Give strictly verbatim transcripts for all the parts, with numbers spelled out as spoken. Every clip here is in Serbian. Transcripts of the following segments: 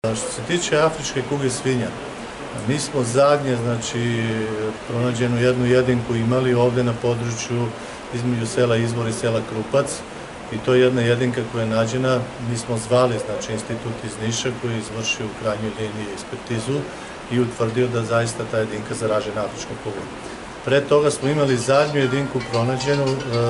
Što se tiče afričke kuge svinja, mi smo zadnje, znači, pronađenu jednu jedinku imali ovde na području između sela Izvor i sela Krupac i to je jedna jedinka koja je nađena. Mi smo zvali, znači, institut iz Niša koji je izvršio u krajnjoj liniji ekspertizu i utvrdio da zaista ta jedinka zaražena afričkom kugom. Pre toga smo imali zadnju jedinku pronađenu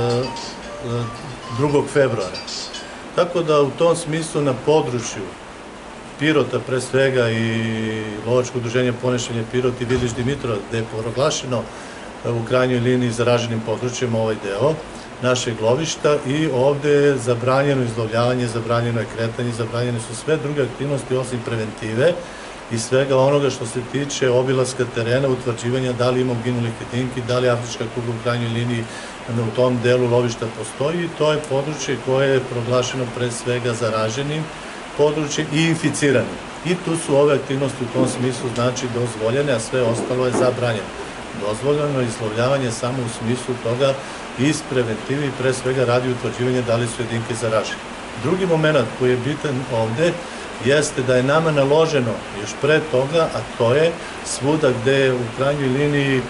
drugog februara. Tako da u tom smislu na području Pirota pre svega i Lovačko udruženje Ponešanje Pirot i Vidiš Dimitrov, gde je proglašeno u krajnjoj liniji zaraženim područjem ovaj deo našeg lovišta i ovde je zabranjeno izlovljavanje, zabranjeno je kretanje, zabranjene su sve druge aktivnosti osim preventive i svega onoga što se tiče obilaska terena, utvrđivanja da li ima uginulih jedinki, da li afrička kuga u krajnjoj liniji u tom delu lovišta postoji i to je područje koje je proglašeno pre svega zaraženim područje i inficiranim. I tu su ove aktivnosti u tom smislu znači dozvoljene, a sve ostalo je zabranjeno. Dozvoljeno je izlovljavanje samo u smislu toga iz preventivi i pre svega radi utvrđivanja da li su jedinke zaražene. Drugi moment koji je bitan ovde jeste da je nama naloženo još pre toga, a to je svuda gde je u krajnjoj liniji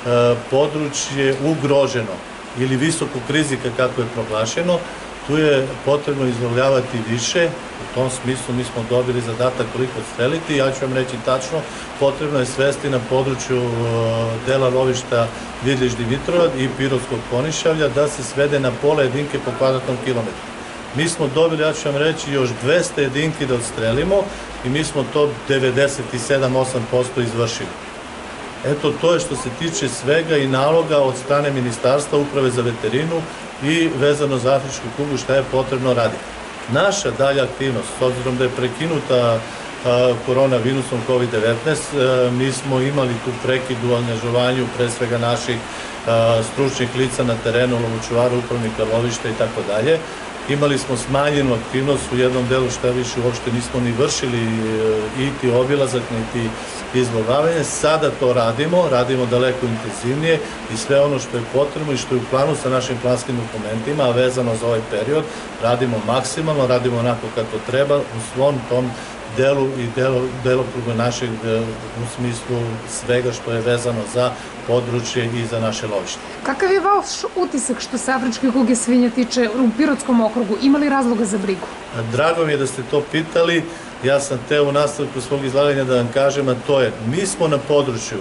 područje ugroženo ili visokog rizika kako je proglašeno, tu je potrebno izlovljavati više. U tom smislu mi smo dobili zadatak koliko streliti. Ja ću vam reći tačno, potrebno je svesti na području dela lovišta Vidiš Dimitrov i Pirotskog Ponišavlja da se svede na pola jedinke po kvadratnom kilometru. Mi smo dobili, ja ću vam reći, još dvesta jedinki da odstrelimo i mi smo to devedeset sedam do osam posto izvršili. Eto, to je što se tiče svega i naloga od strane Ministarstva uprave za veterinu i vezano za afričku kugu šta je potrebno raditi. Naša dalja aktivnost, s obzirom da je prekinuta koronavirusom kovid devetnaest, mi smo imali tu prekid u angažovanju pre svega naših stručnih lica na terenu, lovočuvara, upravnika lovišta i tako dalje. Imali smo smanjenu aktivnost u jednom delu šta više uopšte nismo ni vršili iti obilazak, niti izlovljavanje. Sada to radimo, radimo daleko intenzivnije i sve ono što je potrebno i što je u planu sa našim planskim dokumentima, a vezano za ovaj period, radimo maksimalno, radimo onako kako treba u svom tom delu i delokrugu našeg u smislu svega što je vezano za područje i za naše lovište. Kakav je vaš utisak što se afričke kuge svinja tiče u Pirotskom okrugu? Ima li razloga za brigu? Drago mi je da ste to pitali. Ja sam teo u nastavku svog izlaganja da vam kažem, a to je, mi smo na području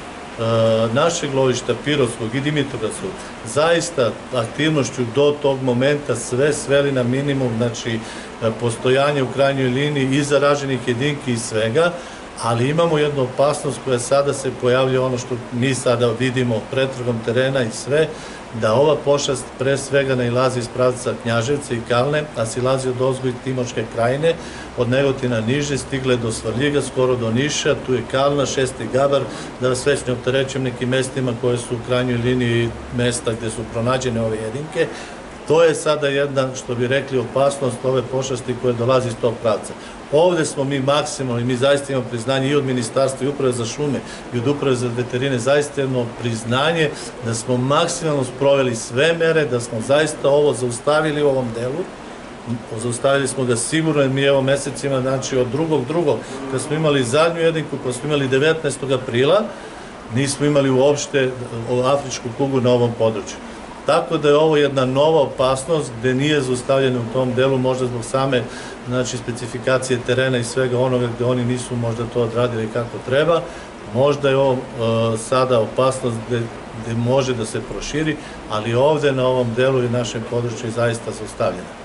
našeg lovišta Pirotskog i Dimitrovgradu zaista aktivnošću do tog momenta sve sveli na minimum, znači postojanje u krajnjoj liniji i zaraženih jedinki i svega, ali imamo jednu opasnost koja sada se pojavlja, ono što mi sada vidimo pretragom terena i sve, da ova pošast pre svega nailazi iz pravca Knjaževca i Kalne, a silazi od ozgo i Timočke krajine, od Negotina niže, stigle do Svrljiga, skoro do Niša, tu je Kalna, Šesti Gabar, da vas već ne opterećujem nekim mestima koje su u krajnjoj liniji mesta gde su pronađene ove jedinke. To je sada jedna, što bi rekli, opasnost ove pošasti koje dolazi iz tog pravca. Ovde smo mi maksimalno i mi zaista imamo priznanje i od Ministarstva i Uprave za šume i od Uprave za veterine, zaista jedno priznanje da smo maksimalno sproveli sve mere, da smo zaista ovo zaustavili u ovom delu. Zaustavili smo ga sigurno, jer mi evo mesecima, znači od drugog drugog, kad smo imali zadnju jedinku, pa smo imali devetnaestog aprila, nismo imali uopšte afričku kugu na ovom području. Tako da je ovo jedna nova opasnost gde nije zaustavljena u tom delu, možda zbog same specifikacije terena i svega onoga gde oni nisu možda to odradili kako treba. Možda je ovo sada opasnost gde može da se proširi, ali ovde na ovom delu i našem području je zaista zaustavljena.